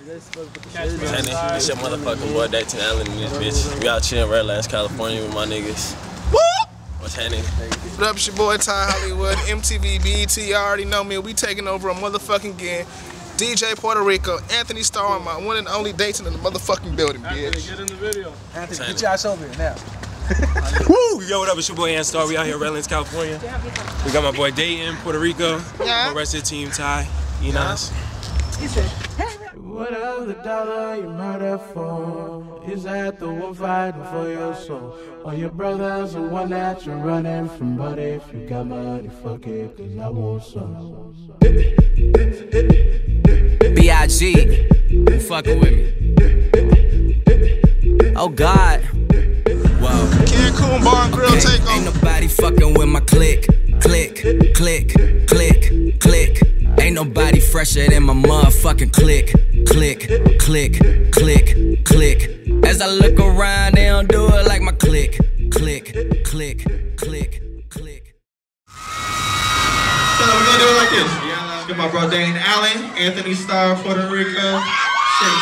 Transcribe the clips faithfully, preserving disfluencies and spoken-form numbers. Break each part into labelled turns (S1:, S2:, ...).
S1: It's your motherfucking boy Dayton Allen in this bitch. We out chilling Redlands, California with my niggas. What's happening?
S2: What up, it's your boy Ty Hollywood, M T V, B E T, y'all already know me. We taking over a motherfucking again. D J Puerto Rico, Anthony Starr, my one and only Dayton in the motherfucking building, bitch.
S3: Anthony, get in the video.
S4: Anthony, get your ass over here now.
S5: Woo! Yo, what up? It's your boy Ant Star. We out here in Redlands, California. We got my boy Dayton, Puerto Rico.
S2: Yeah.
S5: The rest of the team, Ty, Enos.
S4: He said,
S6: whatever the dollar you murder for, is that the one fighting for your soul? Or your brother's the one that you're running from? But if you got money, fuck it, cause I want some.
S7: B I G, you fucking with me. Oh God. Whoa.
S2: Cancun Bar and Grill
S7: Okay,
S2: take
S7: ain't
S2: over.
S7: nobody fucking with my click. Click, click, click, click. Ain't nobody fresher than my motherfucking click. Click, click, click, click. As I look around, they don't do it like my click. Click, click, click, click.
S8: So we're gonna do it like this. Yeah, get my bro Dayton Allen, Anthony Starr, Puerto Rico. Shake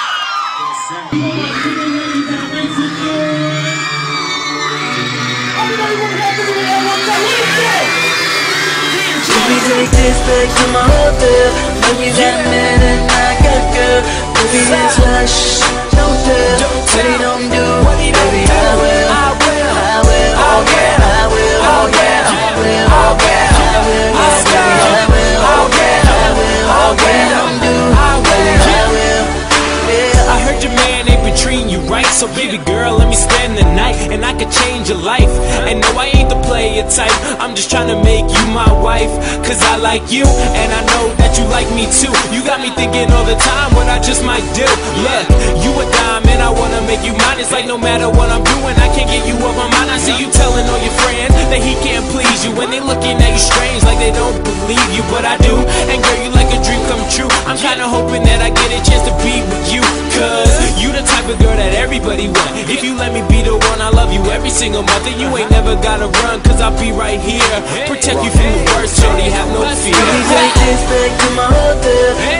S9: Baby, take this back to my hotel. Know you got a man and I got a girl. Baby, just hush, don't tell. What he don't do, baby, I will. I will, I will, oh yeah, I will, oh yeah, I will, oh yeah, I will, yeah, baby, I will, oh yeah, I will, oh yeah, don't do, baby, I will, yeah.
S10: I heard your man ain't been treating you right, so baby girl, let me spend the night, and I could change your life. And no, I ain't the player type, I'm just trying to make you my wife, cause I like you, and I know that you like me too. You got me thinking all the time what I just might do. Yeah, you a dime and I wanna make you mine. It's like no matter what I'm doing, I can't get you off my mind. I see you telling all your friends that he can't please you, when they looking at you strange like they don't believe you, but I do. And girl, you like a dream come true. I'm kinda hoping that I get a chance to be with you, cause you the type of girl that everybody want. If you let me be the one, I love you every single month, and you ain't never gotta run, cause I'll be right here, protect you from the worst, shorty, have no fear.
S9: Baby, take this back to my hotel.